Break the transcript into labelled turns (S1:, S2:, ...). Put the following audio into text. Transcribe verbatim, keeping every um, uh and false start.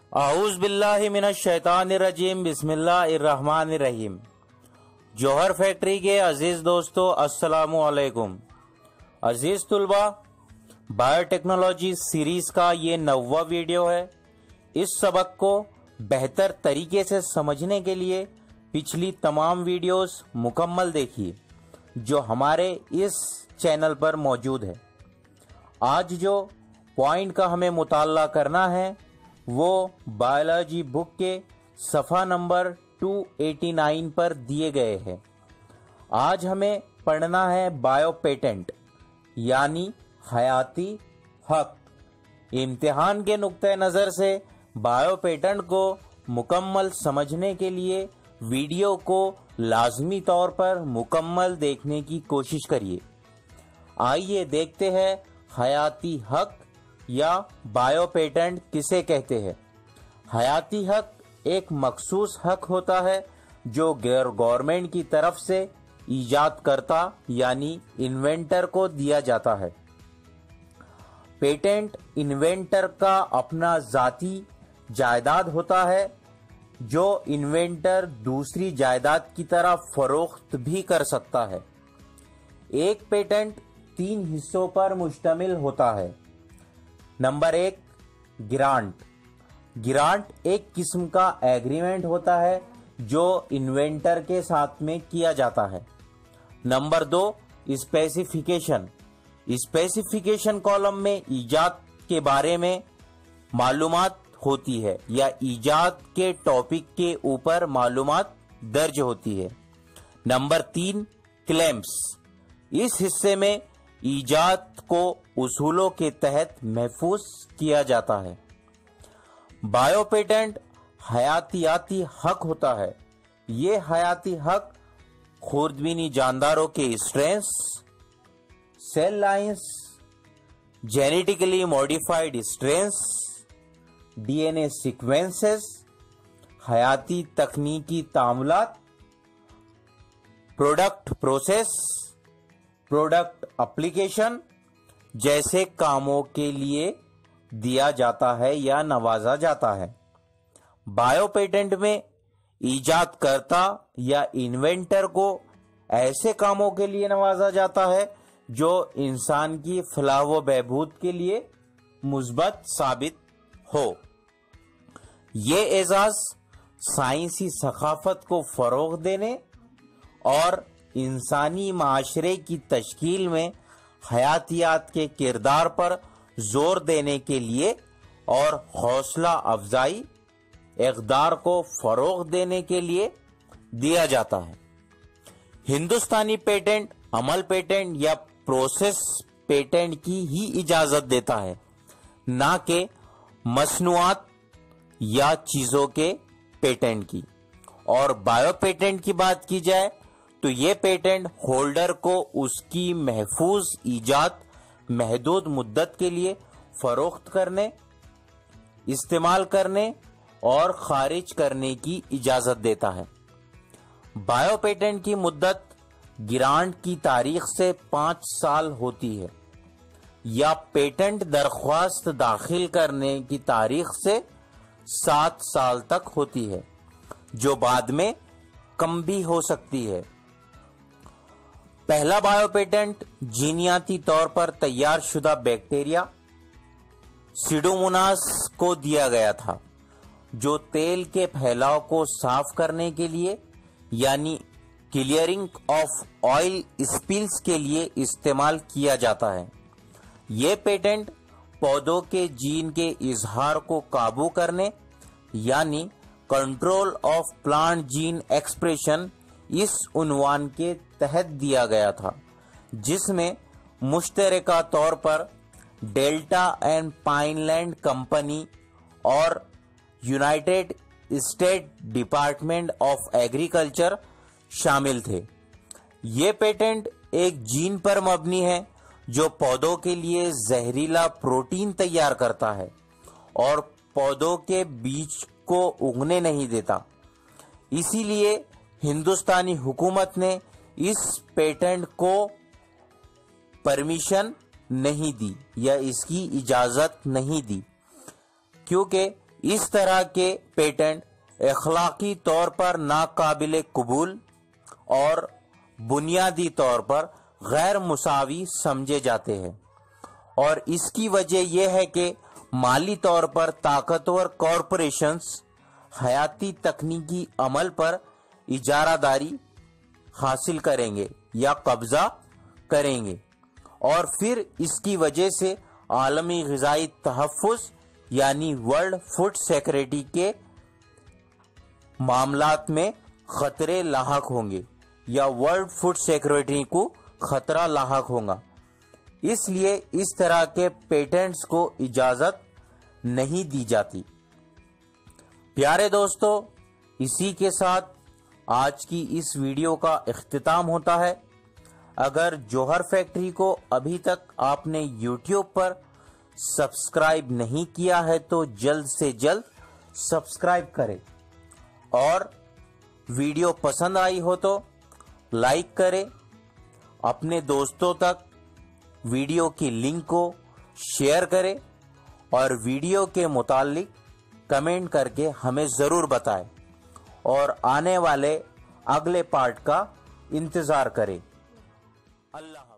S1: اعوذ باللہ من الشیطان الرجیم، بسم اللہ الرحمن الرحیم۔ جوہر فیکٹری کے عزیز دوستو، السلام علیکم۔ عزیز طلباء، بایو ٹیکنالوجی سیریز کا یہ نوواں ویڈیو ہے۔ اس سبق کو بہتر طریقے سے سمجھنے کے لیے پچھلی تمام ویڈیوز مکمل دیکھیے جو ہمارے اس چینل پر موجود ہے۔ آج جو پوائنٹ کا ہمیں مطالعہ کرنا ہے وہ بایولوجی بک کے صفحہ نمبر دو سو نناسی پر دیے گئے ہیں۔ آج ہمیں پڑھنا ہے بایو پیٹنٹ یعنی حیاتی حق۔ امتحان کے نقطہ نظر سے بایو پیٹنٹ کو مکمل سمجھنے کے لیے ویڈیو کو لازمی طور پر مکمل دیکھنے کی کوشش کریے۔ آئیے دیکھتے ہیں حیاتی حق یا بایو پیٹنٹ کسے کہتے ہیں۔ حیاتی حق ایک مخصوص حق ہوتا ہے جو غیر گورنمنٹ کی طرف سے ایجاد کرتا یعنی انوینٹر کو دیا جاتا ہے۔ پیٹنٹ انوینٹر کا اپنا ذاتی جائیداد ہوتا ہے جو انوینٹر دوسری جائیداد کی طرح فروخت بھی کر سکتا ہے۔ ایک پیٹنٹ تین حصوں پر مشتمل ہوتا ہے۔ نمبر ایک، گرانٹ۔ گرانٹ ایک قسم کا ایگریمنٹ ہوتا ہے جو انوینٹر کے ساتھ میں کیا جاتا ہے۔ نمبر دو، اسپیسیفیکیشن۔ اسپیسیفیکیشن کالم میں ایجاد کے بارے میں معلومات ہوتی ہے یا ایجاد کے ٹاپک کے اوپر معلومات درج ہوتی ہے۔ نمبر تین، کلیمز۔ اس حصے میں ایجاد کو اصولوں کے تحت محفوظ کیا جاتا ہے۔ بایو پیٹنٹ حیاتیاتی حق ہوتا ہے۔ یہ حیاتی حق خوردبینی جانداروں کے strains, cell lines, genetically modified strains, D N A sequences, حیاتی تکنیکی تعاملات، پروڈکٹ پروسیس، پروڈکٹ اپلیکیشن جیسے کاموں کے لیے دیا جاتا ہے یا نوازا جاتا ہے۔ بایو پیٹنٹ میں ایجاد کرتا یا انوینٹر کو ایسے کاموں کے لیے نوازا جاتا ہے جو انسان کی فلاح و بہبود کے لیے مثبت ثابت ہو۔ یہ اعزاز سائنسی ثقافت کو فروغ دینے اور انسانی معاشرے کی تشکیل میں حیاتیات کے کردار پر زور دینے کے لیے اور حوصلہ افزائی اقدار کو فروغ دینے کے لیے دیا جاتا ہے۔ ہندوستانی پیٹنٹ عمل پیٹنٹ یا پروسیس پیٹنٹ کی ہی اجازت دیتا ہے، نہ کہ مصنوعات یا چیزوں کے پیٹنٹ کی۔ اور بایو پیٹنٹ کی بات کی جائے تو یہ پیٹنٹ ہولڈر کو اس کی محفوظ ایجاد محدود مدت کے لیے فروخت کرنے، استعمال کرنے اور خارج کرنے کی اجازت دیتا ہے۔ بایو پیٹنٹ کی مدت گرانٹ کی تاریخ سے پانچ سال ہوتی ہے یا پیٹنٹ درخواست داخل کرنے کی تاریخ سے سات سال تک ہوتی ہے، جو بعد میں کم بھی ہو سکتی ہے۔ پہلا بایو پیٹنٹ جینیاتی طور پر تیار شدہ بیکٹیریا سیڈوموناس کو دیا گیا تھا جو تیل کے پھیلاؤ کو صاف کرنے کے لیے یعنی کلیئرنگ آف آئل اسپلز کے لیے استعمال کیا جاتا ہے۔ یہ پیٹنٹ پودوں کے جین کے اظہار کو قابو کرنے یعنی control of plant gene expression اس عنوان کے تحت دیا گیا تھا، جس میں مشترکہ طور پر Delta and Pine Land company اور United State Department of Agriculture شامل تھے۔ یہ پیٹنٹ ایک جین پر مبنی ہے جو پودوں کے لیے زہریلا پروٹین تیار کرتا ہے اور پودوں کے بیج کو اگنے نہیں دیتا۔ اسی لیے ہندوستانی حکومت نے اس پیٹنٹ کو پرمیشن نہیں دی یا اس کی اجازت نہیں دی، کیونکہ اس طرح کے پیٹنٹ اخلاقی طور پر ناقابل قبول اور بنیادی طور پر غیر مساوی سمجھے جاتے ہیں، اور اس کی وجہ یہ ہے کہ مالی طور پر طاقتور کارپوریشنز حیاتی تکنیکی عمل پر اجارہ داری حاصل کریں گے یا قبضہ کریں گے، اور پھر اس کی وجہ سے عالمی غذائی تحفظ یعنی ورلڈ فوڈ سیکورٹی کے معاملات میں خطرے لاحق ہوں گے یا ورلڈ فوڈ سیکورٹی کو خطرہ لاحق ہوگا۔ اس لیے اس طرح کے پیٹنٹس کو اجازت نہیں دی جاتی۔ پیارے دوستو، اسی کے ساتھ آج کی اس ویڈیو کا اختتام ہوتا ہے۔ اگر جوہر فیکٹری کو ابھی تک آپ نے یوٹیوب پر سبسکرائب نہیں کیا ہے تو جلد سے جلد سبسکرائب کریں، اور ویڈیو پسند آئی ہو تو لائک کریں، اپنے دوستوں تک ویڈیو کی لنک کو شیئر کریں، اور ویڈیو کے متعلق کمنٹ کر کے ہمیں ضرور بتائیں، اور آنے والے اگلے پارٹ کا انتظار کریں۔ اللہ